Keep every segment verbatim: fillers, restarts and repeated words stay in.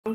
Run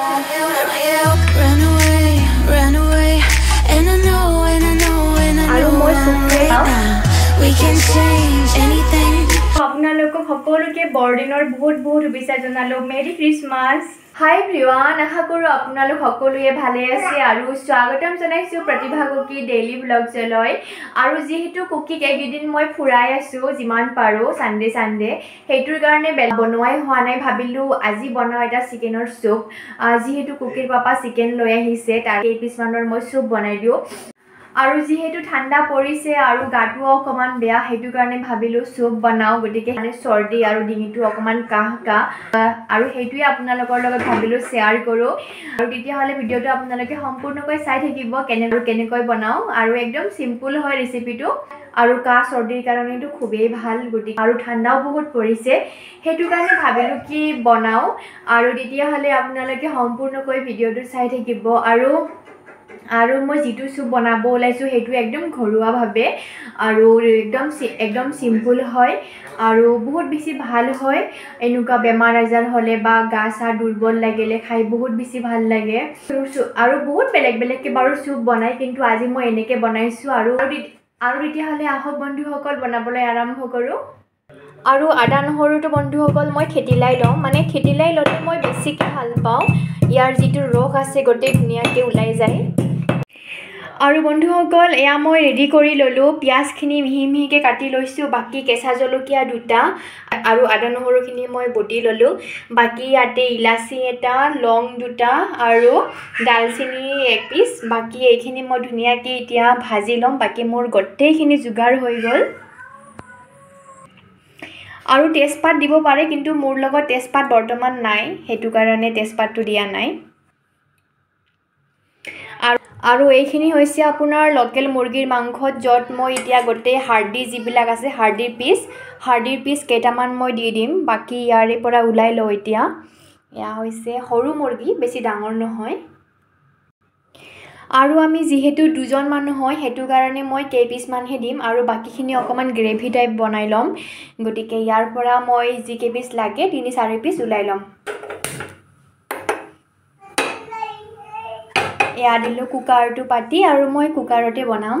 away, run away, and I know, and I know, and I know right now we can change anything. আপোনালোকক সকলোকে বৰদিনৰ বহুত বহুত শুভেচ্ছা জনালো মেৰি ক্ৰিসমাস হাই এভৰিৱান আশা কৰো আপোনালোক সকলোৱে ভালে আছে আৰু স্বাগতম জনাইছো প্ৰতিভা কুকি ডেইলি ব্লগজলৈ আৰু যেহেতু কুকিক একদিন মই ফুৰাই আছো যিমান পাৰো সানডে সানডে হেইটোৰ কাৰণে বেল বনোৱাই হোৱা নাই ভাবিলো আজি বনাও এটা চিকেনৰ সুপ যেহেতু কুকিৰ পাপা চিকেন লৈ আহিছে তাৰ কেইপিছমানৰ মই সুপ বনাই দিও আৰু যেহেতু ঠাণ্ডা পৰিছে আৰু গাটো অকমান বেয়া হেতু কাৰণে ভাবিলো সুপ বনাও গটিকে মানে সৰ্দি আৰু ডিঙিটো অকমান কাহ কা আৰু হেতুই আপোনালোকৰ লগত ভাবিলো শেয়াৰ কৰো আৰু তেতিয়া হলে ভিডিওটো আপোনালোকে সম্পূৰ্ণকৈ চাই থাকিব কেনে কেনেকৈ বনাও আৰু একদম সিম্পল হয় ৰেচিপিটো আৰু কাহ সৰ্দিৰ কাৰণেটো খুবেই ভাল গটি আৰু ঠাণ্ডাও বহুত পৰিছে হেতু কাৰণে ভাবিলো কি বনাও আৰু তেতিয়া হলে আপোনালোকে সম্পূৰ্ণকৈ ভিডিওটো চাই থাকিব আৰু আৰু মই যেটো সুপ বনাব ওলাইছো হেতু একদম ঘৰুৱা ভাবে আৰু একদম একদম সিম্পল হয় আৰু বহুত বেছি ভাল হয় এনুকা বেমাৰ আজাৰ হলে বা গা সা দুৰ্বল লাগিলে খাই বহুত বেছি ভাল লাগে আৰু বহুত বেলেগ বেলেগ কে বাৰু সুপ বনাই কিন্তু আজি মই এনেকে বনাইছো আৰু আৰু তেতিয়া হলে আহক বন্ধুসকল বনাবলৈ আৰম্ভ কৰো আৰু আদা নহৰুটো বন্ধুসকল মই থেতিলাই লওঁ মানে থেতিলাই লতে মই বেছিকৈ ভাল পাওঁ ইয়াৰ যেটো ৰস আছে গটে ধুনিয়াকে ওলাই যায় আৰু বন্ধুসকল এয়া মই ৰেডি কৰি ললো পিয়াজখিনি মিহি মিহিকে কাটি লৈছো বাকি কেঁচা জলকীয়া দুটা আৰু আদা নহৰুখিনি মই বটি ললো বাকি ইয়াতে ইলাচি এটা লং দুটা আৰু ডালচিনি এক পিস বাকি এইখিনি মই ধুনিয়াকে এতিয়া ভাজি লম বাকি মোৰ গটেইখিনি জুগাৰ হৈ গল আৰু তেজপাত দিব পাৰে কিন্তু মোৰ লগত তেজপাত বৰ্তমান নাই হেতু কাৰণে তেজপাতটো দিয়া নাই আৰু এইখিনি হৈছে আপোনাৰ লোকেল মুৰ্গীৰ মাংসত যত মই এতিয়া গটে হাৰ্ডি জিবিলাক আছে হাৰ্ডিৰ পিস হাৰ্ডিৰ পিস কেইটামান মই দি দিম বাকি ইয়াৰে পৰা উলাই লও এতিয়া ইয়া হৈছে সৰু মুৰ্গী বেছি ডাঙৰ নহয় আৰু আমি যেহেতু দুজন মানুহ হয় হেতু কাৰণে মই কেই পিস মানহে দিম আৰু বাকিখিনি অকমান গ্ৰেভি টাইপ বনাই লম গটিকে ইয়াৰ পৰা মই যি কেই পিস লাগে তিনি চাৰি পিস উলাই লম এয়া দিলো কুকাৰটো পাতি আৰু মই কুকাৰতে বনাম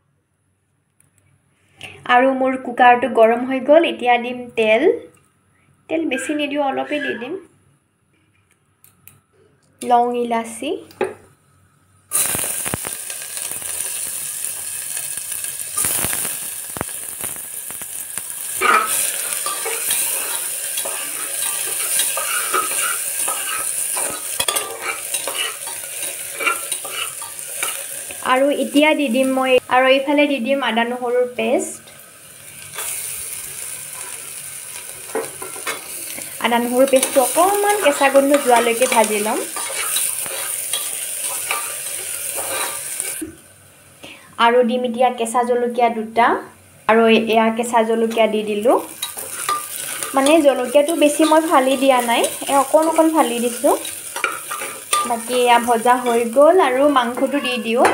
আৰু মোৰ কুকাৰটো গৰম হৈ গল এতিয়া দিম তেল তেল বেছি নিদিও অলপে দি দিম লং ইলাচি আৰু এতিয়া দি দিম মই আৰু এইফালে দি দিম আদা নহৰুৰ পেষ্ট আদা নহৰুৰ পেষ্টটো অকমান কেঁচা গন্ধ যোৱালৈকে ভাজি লম আৰু দিম এতিয়া কেঁচা জলকীয়া দুটা আৰু এয়া কেঁচা জলকীয়া দি দিলো মানে জলকীয়াটো বেছি মই ফালি দিয়া নাই এ অকন অকন ফালি দিছো বাকি এয়া ভজা হৈ গল আৰু মাংসটো দি দিও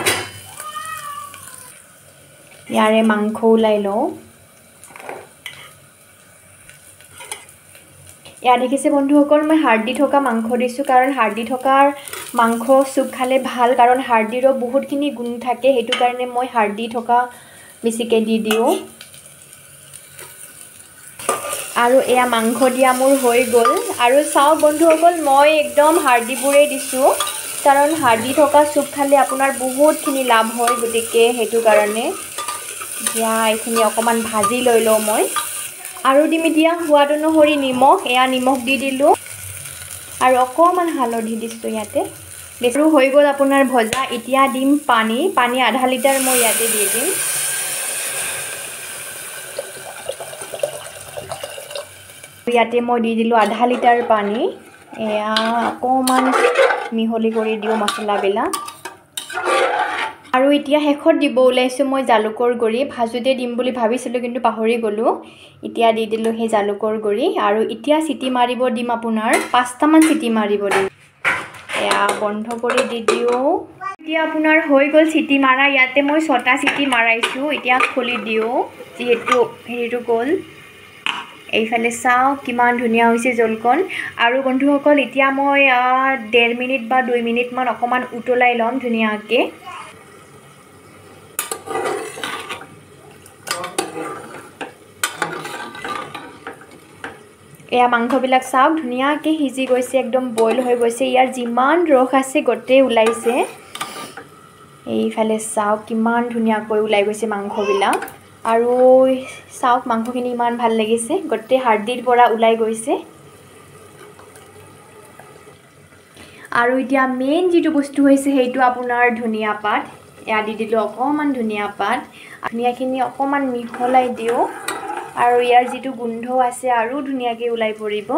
ইয়াৰে মাংস উলাই লও ইয়া দেখিছে বন্ধুসকল মই হাৰ্ডি থকা মাংস দিছো কাৰণ হাৰ্ডি থকাৰ মাংস সুপ খালে ভাল কাৰণ হাৰ্ডিৰো বহুতখিনি গুণ থাকে হেতু কাৰণে মই হাৰ্ডি থকা বেছিকে দি দিও আৰু এয়া মাংস দিয়া মোৰ হৈ গল আৰু চাও বন্ধুসকল মই একদম হাৰ্ডিবোৰে দিছো কাৰণ হাৰ্ডি থকা সুপ খালে আপোনাৰ বহুতখিনি লাভ হয় গটিকে হেতু কাৰণে ইয়া এইখিনি অকমান ভাজি লৈ লও মই আৰু দিম এতিয়া সোৱাদ অনুসৰি নিমখ এয়া নিমখ দি দিলো আৰু অকমান হালধি দিছো ইয়াতে বেছৰু হৈ গল আপোনাৰ ভজা এতিয়া দিম পানী পানী আধা লিটাৰ মই ইয়াতে দি দিম ইয়াতে মই দি দিলো আধা লিটাৰ পানী এয়া অকমান মিহলি কৰি দিও মছলাবিলা আৰু এতিয়া হেখত দিব ওলাইছো মই জালুকৰ গুৰি ভাজুতে দিম বুলি ভাবিছিলো কিন্তু পাহৰি গলো এতিয়া দি দিলো হে জালুকৰ গুৰি আৰু এতিয়া সিটি মাৰিব দিম আপোনাৰ পাঁচটা মান সিটি মাৰিব দিম এয়া বন্ধ কৰি দি দিও এতিয়া আপোনাৰ হৈ গল সিটি মাৰা ইয়াতে মই ছটা সিটি মাৰাইছো এতিয়া খুলি দিও যেহেতু হেৰিটো গল এইফালে চাওক কিমান ধুনীয়া হৈছে জলকণ আৰু বন্ধুসকল এতিয়া মই ডেৰ মিনিট বা দুই মিনিটমান অকণমান উতলাই ল'ম ধুনীয়াকৈ এয়া মাংসবিলাক চাওক ধুনীয়াকৈ সিজি গৈছে একদম বইল হৈ গৈছে ইয়াৰ যিমান ৰস আছে গোটেই ওলাইছে এইফালে চাওক কিমান ধুনীয়াকৈ ওলাই গৈছে মাংসবিলাক আৰু চাওক মাংসখিনি ইমান ভাল লাগিছে গোটেই হাৰ্ডিৰ পৰা ওলাই গৈছে আৰু এতিয়া মেইন যিটো বস্তু হৈছে সেইটো আপোনাৰ ধনিয়া পাত এয়া দি দিলোঁ অকণমান ধনিয়া পাত ধনিয়াখিনি অকণমান মিহলাই দিওঁ আৰু ইয়াৰ যিটো গোন্ধ আছে আৰু ধুনীয়াকৈ ওলাই পৰিব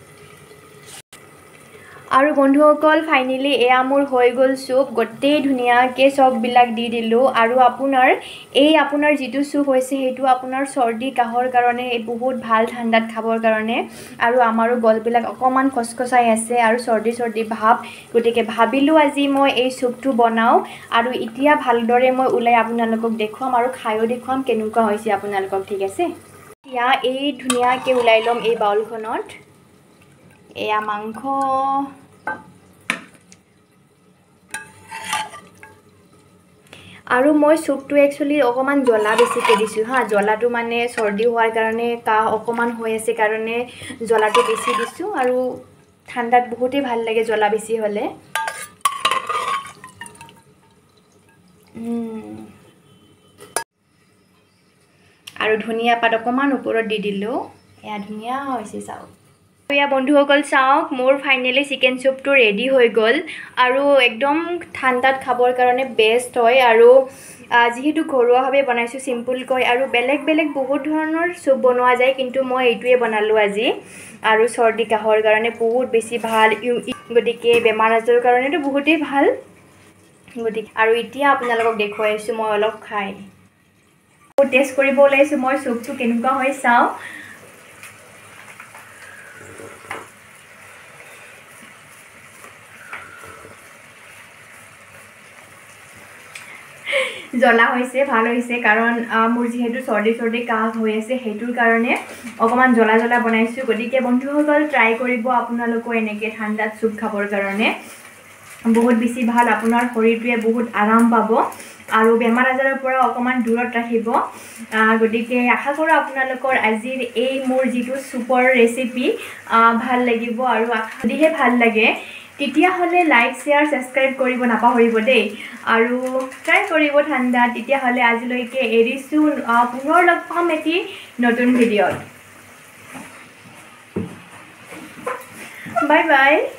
আৰু বন্ধুসকল ফাইনেলি এয়া মোৰ হৈ গ'ল চুপ গোটেই ধুনীয়াকৈ চববিলাক দি দিলোঁ আৰু আপোনাৰ এই আপোনাৰ যিটো চুপ হৈছে সেইটো আপোনাৰ চৰ্দি কাহৰ কাৰণে বহুত ভাল ঠাণ্ডাত খাবৰ কাৰণে আৰু আমাৰো গলবিলাক অকণমান খচখচাই আছে আৰু চৰ্দি চৰ্দি ভাৱ গতিকে ভাবিলোঁ আজি মই এই চুপটো বনাওঁ আৰু এতিয়া ভালদৰে মই ওলাই আপোনালোকক দেখুৱাম আৰু খায়ো দেখুৱাম কেনেকুৱা হৈছে আপোনালোকক ঠিক আছে এতিয়া এই ধুনীয়াকৈ ওলাই ল'ম এই বাউলখনত এয়া মাংস আৰু মই চুপটো একচুৱেলি অকণমান জ্বলা বেছিকৈ দিছোঁ হা জ্বলাটো মানে চৰ্দি হোৱাৰ কাৰণে কাহ অকণমান হৈ আছে কাৰণে জ্বলাটো বেছি দিছোঁ আৰু ঠাণ্ডাত বহুতেই ভাল লাগে জ্বলা বেছি হ'লে আৰু ধনিয়া পাত অকণমান ওপৰত দি দিলোঁ এয়া ধুনীয়া হৈছে চাওক এয়া বন্ধুসকল চাওক মোৰ ফাইনেলি চিকেন চুপটো ৰেডি হৈ গ'ল আৰু একদম ঠাণ্ডাত খাবৰ কাৰণে বেষ্ট হয় আৰু যিহেতু ঘৰুৱাভাৱে বনাইছোঁ চিম্পুলকৈ আৰু বেলেগ বেলেগ বহুত ধৰণৰ চুপ বনোৱা যায় কিন্তু মই এইটোৱে বনালোঁ আজি আৰু চৰ্দি কাহৰ কাৰণে বহুত বেছি ভাল গতিকে বেমাৰ আজাৰৰ কাৰণেতো বহুতেই ভাল গতিকে আৰু এতিয়া আপোনালোকক দেখুৱাই আছোঁ মই অলপ খাই টেষ্ট কৰিব ওলাইছোঁ মই চুপটো কেনেকুৱা হয় চাওঁ জ্বলা হৈছে ভাল হৈছে কাৰণ মোৰ যিহেতু চৰ্দি চৰ্দি কাহ হৈ আছে সেইটোৰ কাৰণে অকণমান জ্বলা জ্বলা বনাইছোঁ গতিকে বন্ধুসকল ট্ৰাই কৰিব আপোনালোকো এনেকৈ ঠাণ্ডাত চুপ খাবৰ কাৰণে বহুত বেছি ভাল আপোনাৰ শৰীৰটোৱে বহুত আৰাম পাব আৰু বেমাৰ আজাৰৰ পৰা অকণমান দূৰত ৰাখিব গতিকে আশা কৰোঁ আপোনালোকৰ আজিৰ এই মোৰ যিটো চুপৰ ৰেচিপি ভাল লাগিব আৰু যদিহে ভাল লাগে তেতিয়াহ'লে লাইক শ্বেয়াৰ ছাবস্ক্ৰাইব কৰিব নাপাহৰিব দেই আৰু ট্ৰাই কৰিব ঠাণ্ডা তেতিয়াহ'লে আজিলৈকে এৰিছোঁ পুনৰ লগ পাম এটি নতুন ভিডিঅ'ত বাই বাই